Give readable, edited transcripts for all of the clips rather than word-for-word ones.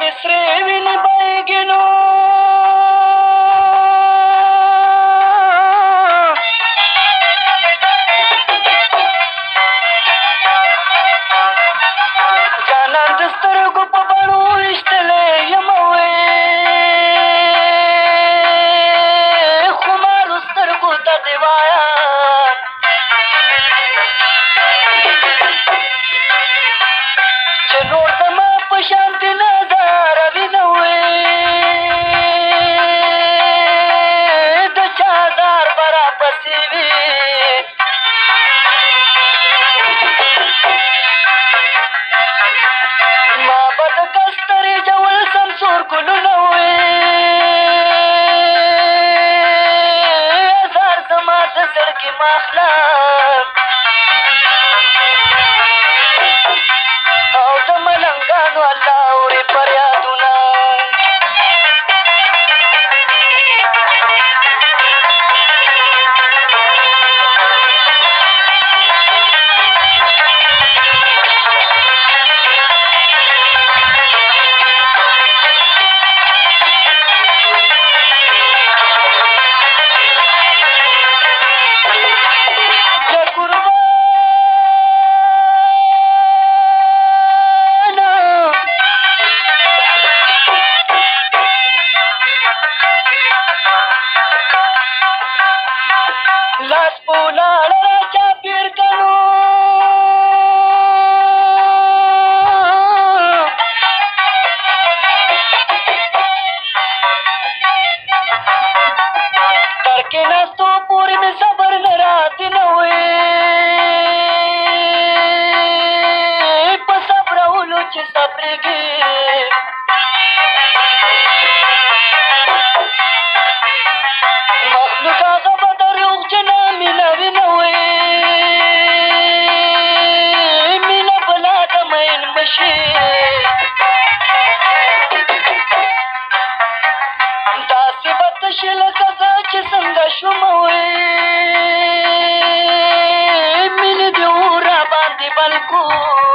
سرې وینې بهیږي نو جانان د سترګو په بڼو ویشتلی یمه خمارو سترګو ته دې وایم چې نور زما په شانتې نظاره وینه د چا هزار به راپسې وي ما به د کسترې جول سمسور ګلونه هزار زما د زړګي ماخلم او د ملنګانو الله اوري فریادونه لاس په ولاړه را چاپېر کړو تر کېناستو پورې مې صبر نه راځي نه په صبرولو چې صبرېږي مخلوق هغه به دروغ جنه مینه وینه مینه بلا د مین مشي داسې به تشي لکه زه چې څنګه شومه مینې دې اور راباندې بل کو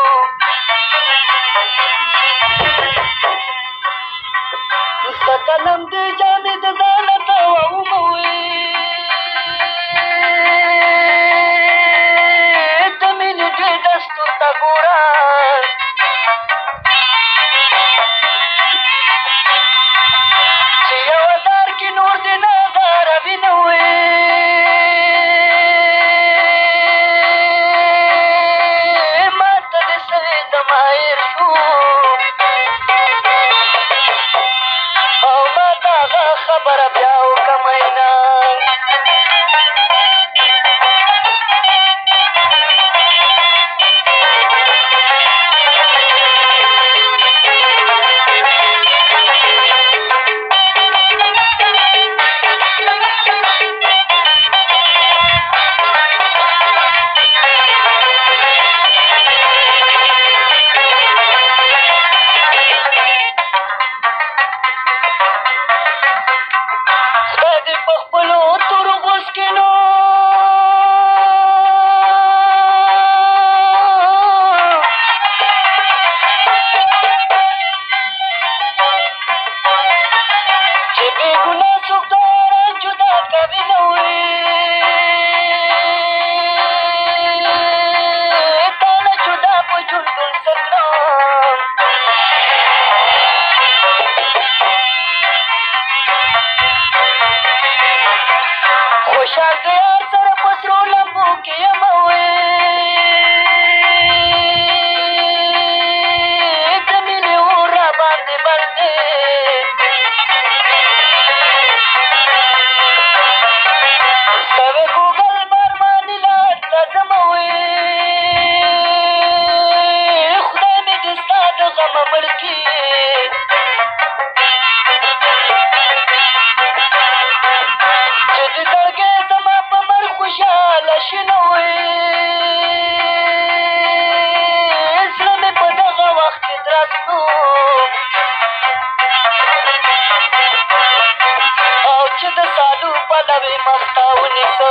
سکلم دې جامې د ځانه تاوومه د مینې دې دستور ته ګوره چې یو هزار کې نور دې نظاره وینه ماته دې سوې زما هېر شو او ما ته هغه خبره بیا وکمینه خدای دې په خپلو تورو غوسکینو چې بې ګناه څوک داره جدا کوي نه تا نه جدا په ژوندون څه کړم خوشحال د یار سره په سرو لمبو کې یمه د مینې اور راباندې بل دی سوې ګوګل برمانې لاس ته ځمه خدای مې دې ستا د غمه مړ کړي چې د زړګی زما په مرګ خوشحاله شي نه زړه مې په دغه وخت کې درد شو او چې د سالو پلوې مخ ته ونیسه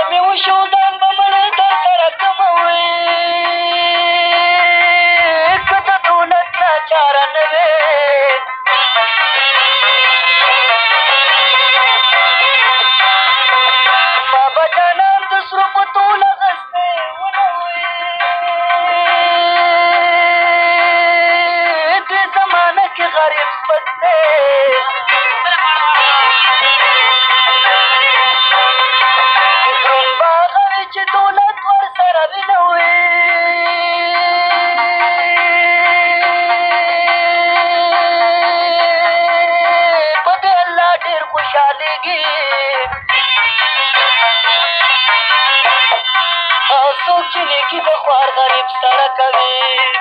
مې وشو ځان به مړ در سره کموي که د دولت ناچاره نه وې ما به جانان د سرو په تول اغستی ونه وې دې زمانه کې غریب سپک دی دروند به هغه وي چې دولت ورسره وینه وي په دې الله ډېر خوشحالېږي څوک چې نیکي د خوار غریب سره کوي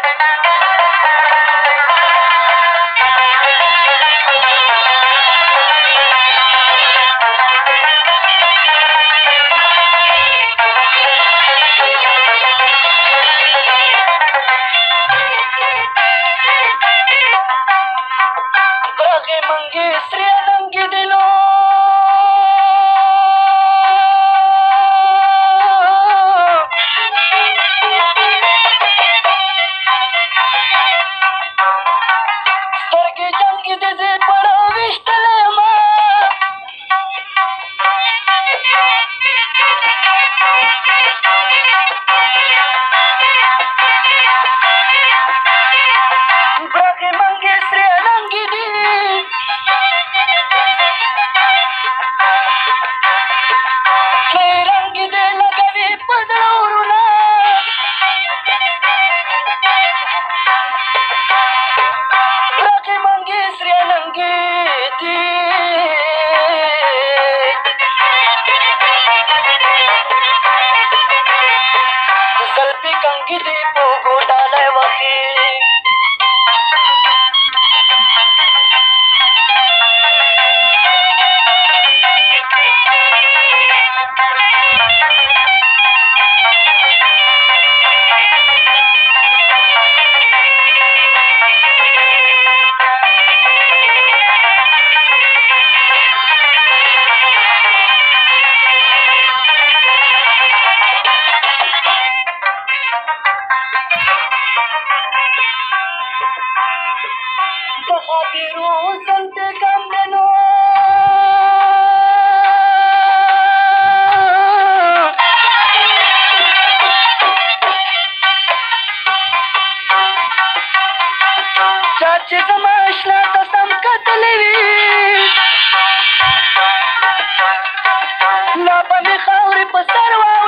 برغې منګې سرې لنګې دي نو سترګې جنګې دي زه پړه ویشتلی یم برغې منګې سرې لنګې دي سرې رنګې دي لګوي په زړه ورونه برغې منګې سرې لنګې دي زلفې کنګې دي په اوږو ډالی وهي د خاطرو سلطکم دی نو چا چې زما اشنا ته سم کتلی وي لا به مې خاورې په سر